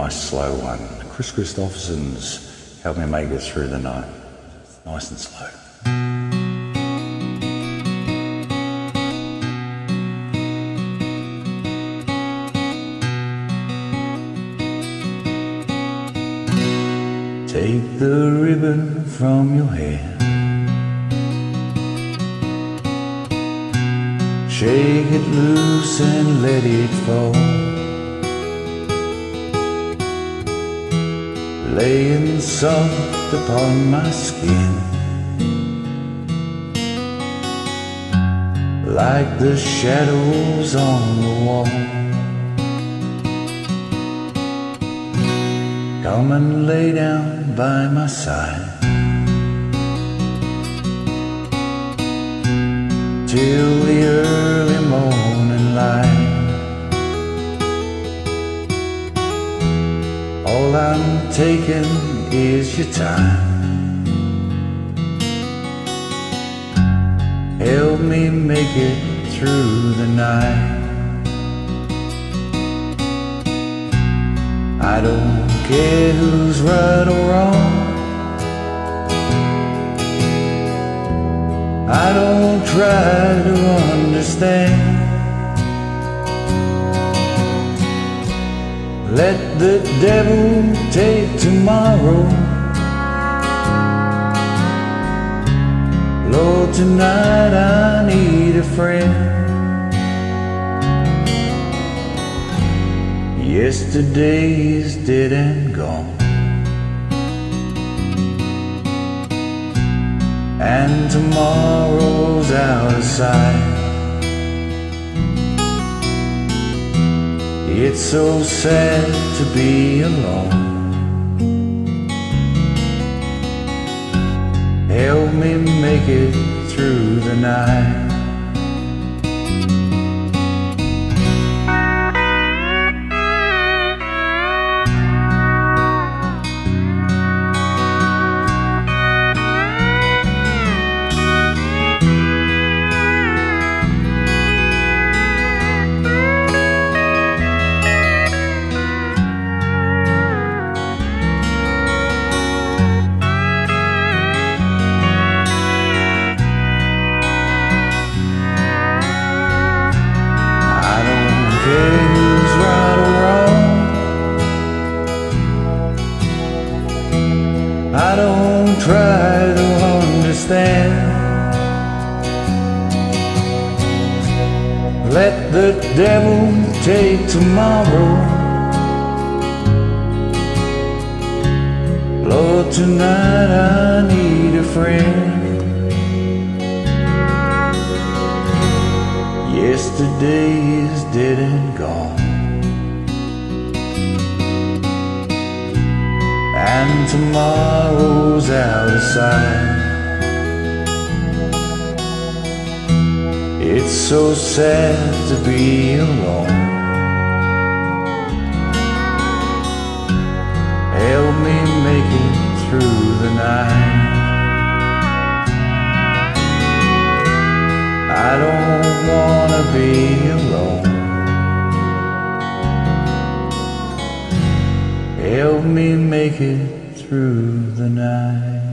nice slow one. Chris Christopherson's Help Me Make It Through the Night. Nice and slow. Take the ribbon from your hair, shake it loose and let it fall, laying soft upon my skin, like the shadows on the wall. Come and lay down by my side till the early morning light. All I'm taking is your time. Help me make it through the night. I don't care who's right or wrong, I don't try to understand. Let the devil take tomorrow. Lord, tonight I need a friend. Yesterday is dead and gone, and tomorrow's out of sight. It's so sad to be alone. Help me make it through the night. Who's right or wrong, I don't try to understand. Let the devil take tomorrow. Lord, tonight I need a friend. Yesterday is dead and gone, and tomorrow's out of sight. It's so sad to be alone. Help me make it through the night. I don't wanna be alone. Help me make it through the night.